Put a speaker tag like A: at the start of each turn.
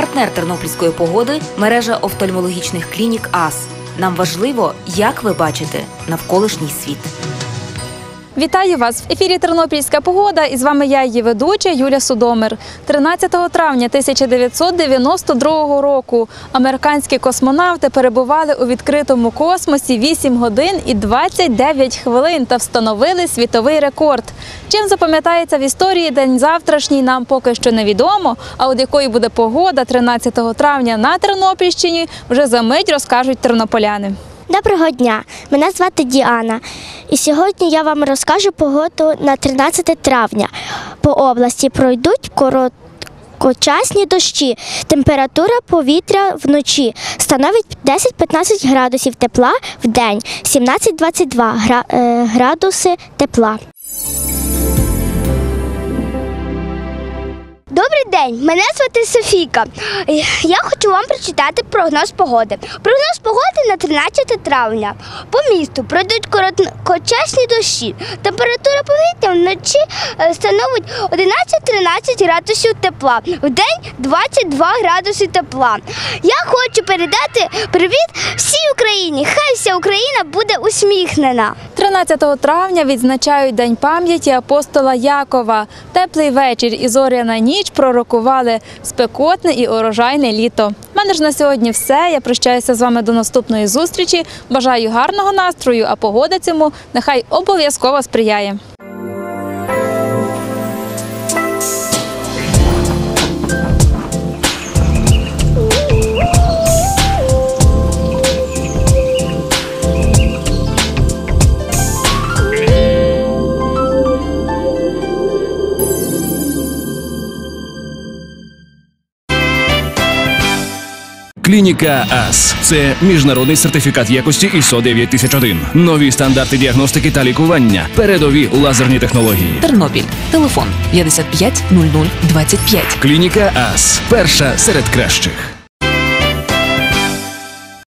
A: Партнер тернопільської погоди – мережа офтальмологічних клінік АС. Нам важливо, як ви бачите навколишній світ.
B: Вітаю вас! В ефірі «Тернопільська погода» і з вами я, її ведуча Юлія Судомир. 13 травня 1992 року американські космонавти перебували у відкритому космосі 8 годин і 29 хвилин та встановили світовий рекорд. Чим запам'ятається в історії день завтрашній, нам поки що невідомо, а от якою буде погода 13 травня на Тернопільщині, вже за мить розкажуть тернополяни.
C: Доброго дня! Мене звати Діана. І сьогодні я вам розкажу погоду на 13 травня. По області пройдуть короткочасні дощі. Температура повітря вночі становить 10-15 градусів тепла, в день 17-22 градуси тепла. Добрий день, мене звати Софійка. Я хочу вам прочитати прогноз погоди. Прогноз погоди на 13 травня. По місту пройдуть короткочасні дощі. Температура повітря вночі становить 11-13 градусів тепла. Вдень 22 градуси тепла. Я хочу передати привіт всій Україні. Хай вся Україна буде усміхнена.
B: 13 травня відзначають День пам'яті апостола Якова. Теплий вечір і зоряна ніч пророкували спекотне і урожайне літо. У мене ж на сьогодні все. Я прощаюся з вами до наступної зустрічі. Бажаю гарного настрою, а погода цьому нехай обов'язково сприяє.
D: Клініка АС – це міжнародний сертифікат якості ISO 9001. Нові стандарти діагностики та лікування. Передові лазерні технології.
A: Тернопіль. Телефон 55 00 25.
D: Клініка АС – перша серед кращих.